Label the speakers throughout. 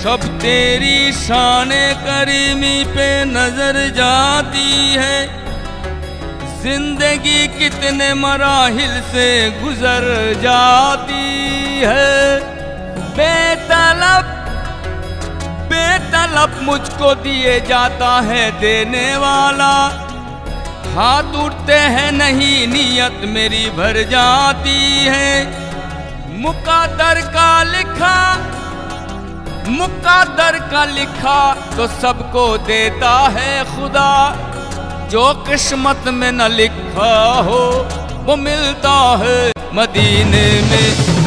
Speaker 1: सब तेरी शाने करीमी पे नजर जाती है। जिंदगी कितने मराहिल से गुजर जाती है। बेतलब बेतलब मुझको दिए जाता है देने वाला। हाथ उठते हैं नहीं नीयत मेरी भर जाती है। मुक़द्दर का लिखा तो सबको देता है खुदा। जो किस्मत में न लिखा हो वो मिलता है मदीने में।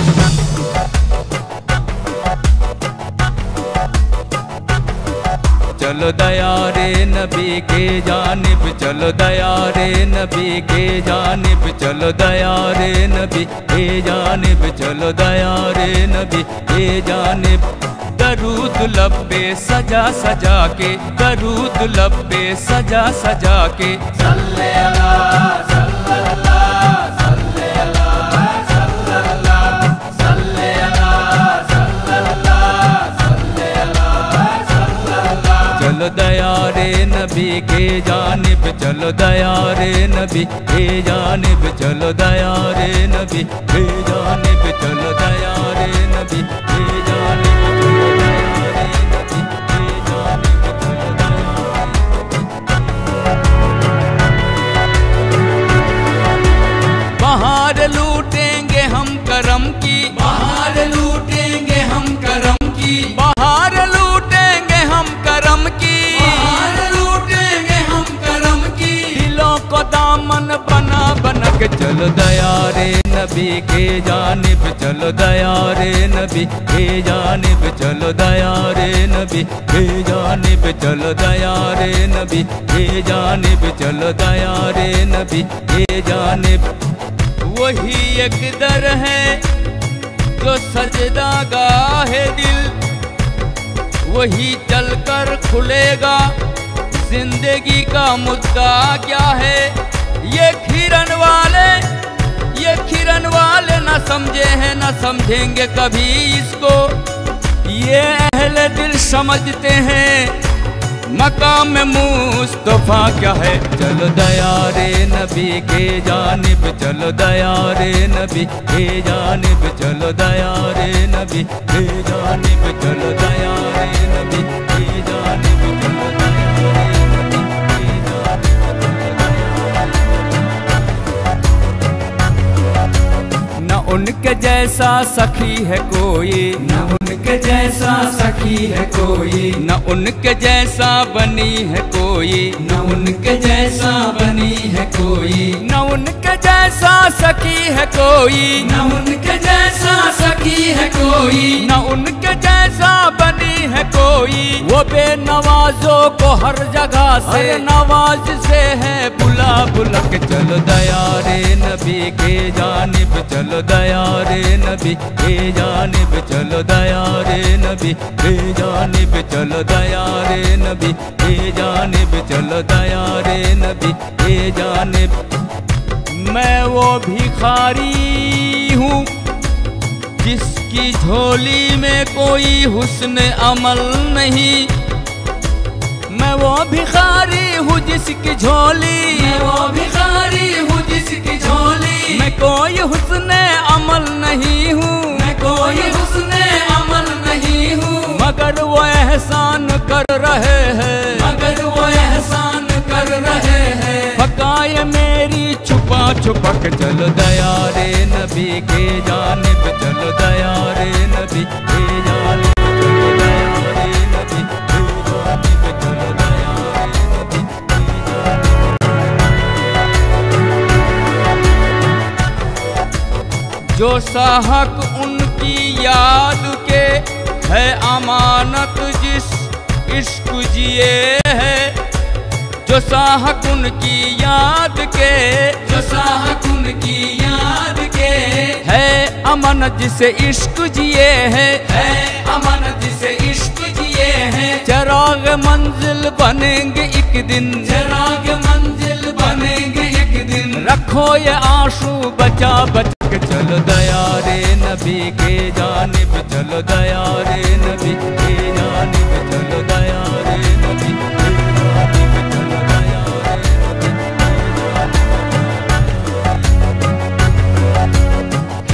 Speaker 1: चलो दयारे नबी के जानिब, चलो दयारे नबी के जानिब, चलो दयारे नबी के जानिब, चलो दयारे नबी के जानिब। दरूद लब्बे सजा सजा के, दरूद लब्बे सजा सजा के। सल्ले अला सल्लल्लाह सल्ले अला सल्लल्लाह सल्ले अला सल्लल्लाह सल्ले अला सल्लल्लाह। चलो दयारे नबी के जानिब, चलो दयारे नबी के जानिब, चलो दयारे नबी के जानिब, चलो दयारे नबी के जानिब। बहार लूटेंगे हम करम की, बहार लूटेंगे हम करम की, बहार लूटेंगे हम करम की, बहार लूटेंगे हम करम की। दिलों को दामन बना बना के चलो दयारे नबी के जानिब, चलो दयारे नबी के जानिब, चलो दयारे नबी के जानिब, चलो दयारे नबी के जानिब, चलो दयारे नबी के जानिब। वही एक दर है जो सजदा गाहे दिल, वही चलकर खुलेगा जिंदगी का मुद्दा क्या है। ये किरण वाले न समझे हैं न समझेंगे कभी इसको। ये अहले दिल समझते हैं मकाम मुस्तफा क्या है। चलो दयारे नबी के जानिब, चलो दयारे नबी के जानिब, चलो दयारे नबी के जानिब, चलो दयारे नबी के जानिब, चलो दयारे नबी के जानिब। न उनके जैसा सखी है कोई, न उनके जैसा सखी है कोई, न उनके जैसा बनी है कोई, न उनके जैसा बनी है कोई, न उनके जैसा सखी है कोई, न उनके जैसा सखी है कोई, न उनके जैसा बनी है कोई। वो बेनवाजों को हर जगह से नवाज से है बुला बुला के। चलो दयारे नबी के जानिब, चलो दयारे नबी के जानिब, चलो दयारे नबी के जानिब, चलो दयारे नबी के जानिब, चलो दयारे नबी के जानिब। मैं वो भिखारी हूँ जिसकी झोली में कोई हुस्न अमल नहीं। मैं वो भिखारी हूँ जिसकी झोली, मैं वो भिखारी हूँ जिसकी झोली मैं कोई हुस्न अमल नहीं हूँ, मैं कोई हुस्न अमल नहीं हूँ। मगर वो एहसान कर रहे हैं, मगर वो एहसान कर रहे हैं। फकाए मेरी छुपा छुपा के। चलो दयारे नबी के जानिब, चलो दयारे नबी के जानिब, चलो दयारे नबी के जानिब, चलो दयारे नबी के जानिब। जो साहक उनकी याद के है अमानत जिस इश्क जिए है, जो साहक उनकी याद के, जो साहक उनकी याद के है अमानत जिसे इश्क जिए है अमानत जिसे इश्क जिए हैं। चिराग मंजिल बनेंगे एक दिन, चिराग मंजिल बनेंगे एक दिन। रखो ये आंसू बचा बचा के। चलो दयारे नबी के जानिब, चलो दयारे नबी के जानिब।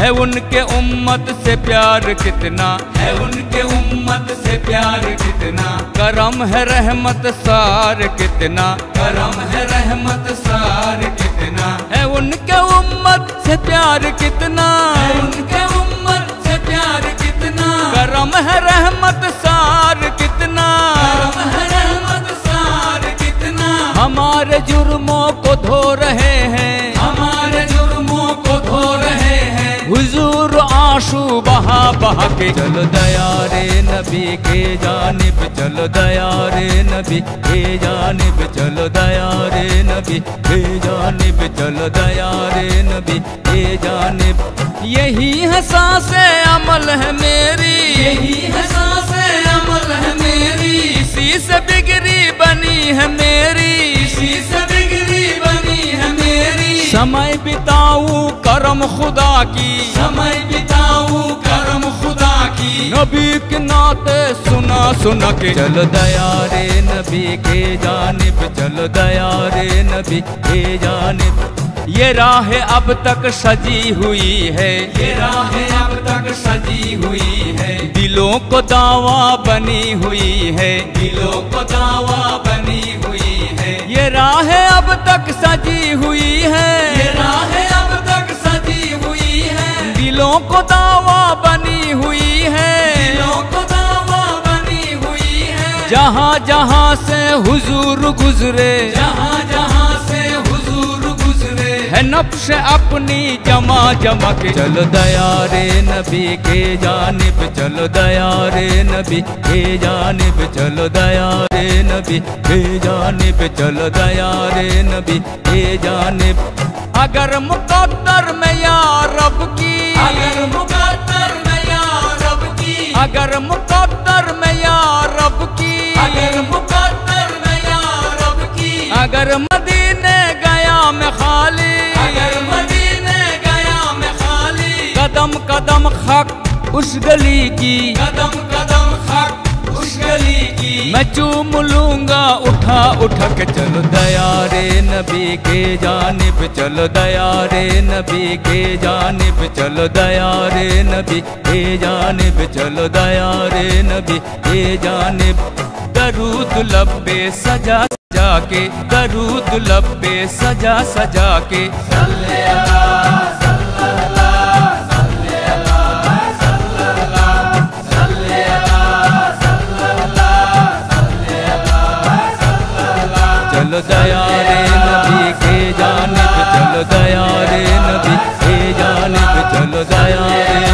Speaker 1: है उनके उम्मत से प्यार कितना, है उनके उम्मत से प्यार कितना। करम है रहमत सार कितना, करम है रहमत सार कितना। है उनके उम्मत से प्यार कितना, है उनके उम्मत से प्यार कितना। करम है रहमत सार कितना, करम है रहमत सार कितना। हमारे जुर्मों को धो रहे हैं, हमारे जुर्मों को धो रहे हैं। हुजूर आंसू बहा बहा के चलो दया रे नबी के जानिब, चलो दया रे नबी के जानिब, चलो दया रे नबी के जानिब, चलो दया रे नबी के जानिब। यही है सांसे अमल है मेरी, यही है सांसे अमल है मेरी। इसी से बिगड़ी बनी है मेरी, इसी से बिगड़ी बनी है मेरी। समय बिताऊं करम खुदा की, समय बिताऊं करम खुदा की। नबी के नाते सुना सुना के चलो दया रे नबी के जानिब, चलो दया रे नबी के जानिब। ये राह अब तक सजी हुई है, ये राह अब तक सजी हुई है। दिलों को दावा बनी हुई है, दिलों को दावा बनी हुई है। ये राह अब तक सजी हुई है, ये राह अब तक सजी हुई है। दिलों को दावा बनी हुई है, दिलों को दावा बनी हुई है। जहाँ जहाँ से हुजूर गुजरे, जहाँ जहाँ से हुजूर गुजरे। है नफ्स अपनी जमा जमा के चलो दया रे नबी के जानिब, चलो दया रे नबी के जानिब, चलो दया रे नबी के जानिब, चलो दया रे नबी के जानिब। अगर मुकद्दर में या रब की, अगर मुकद्दर में या रब की, अगर मुकद्दर में या रब की, अगर मुकद्दर में या रब की। अगर मदीने गया मैं खाली, अगर मदीने गया मैं खाली। कदम कदम खक उस गली की, कदम कदम खक उस गली की। मैं चूम लूंगा उठा उठा के चलो दया रे नबी के जानिब, चलो दया रे नबी के जानिब, चलो दया रे नबी के जानिब, चलो दया रे नबी के जानिब। दरूद लब्बे सजा सजा के, दरूद लब्बे सजा सजा के। सल्ले अल्लाह चलो दया रे नबी के जानिब, चलो दया रे नबी के जानिब, चलो दया रे